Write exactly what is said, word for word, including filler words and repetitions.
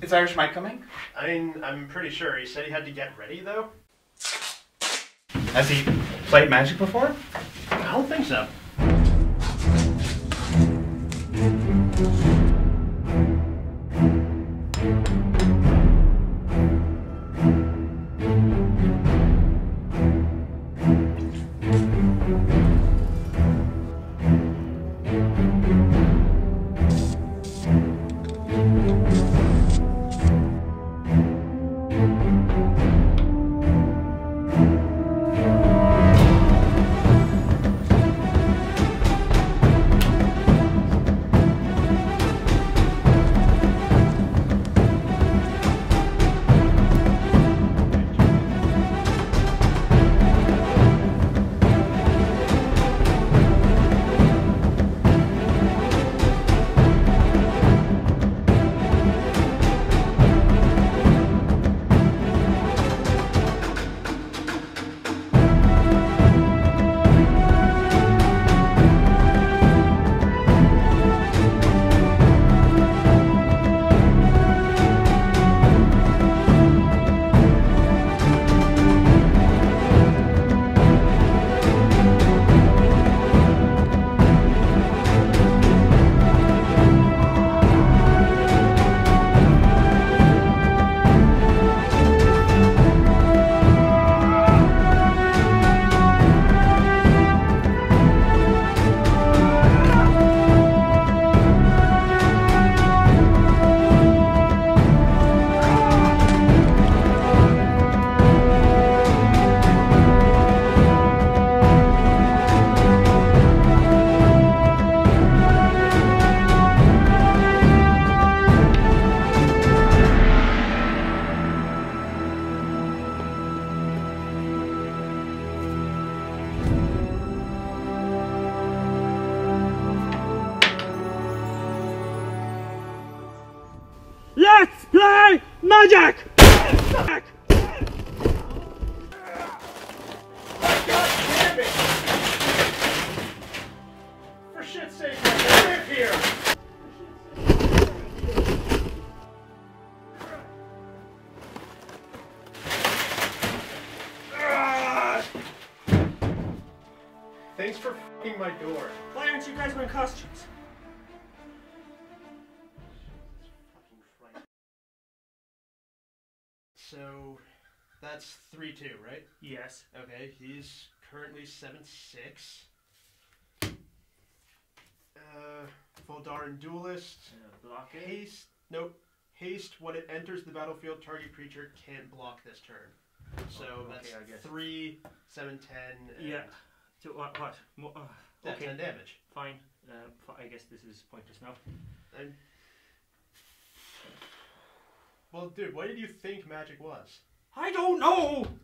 Is Irish Mike coming? I mean, I'm pretty sure. He said he had to get ready, though. Has he played Magic before? I don't think so. Let's play Magic! God damn it! For shit's sake, I live here! Thanks for f***ing my door. Why aren't you guys wearing costumes? So, that's three two, right? Yes. Okay, he's currently seven six. Uh, Voldaren Duelist. Uh, block it. Haste. Nope. Haste, when it enters the battlefield, target creature can't block this turn. So Oh, okay, that's I guess. three, seven, ten. And Yeah. So what? What? Mo uh, that's okay. ten damage. Fine. Uh, f I guess this is pointless now. And well, dude, what did you think Magic was? I don't know.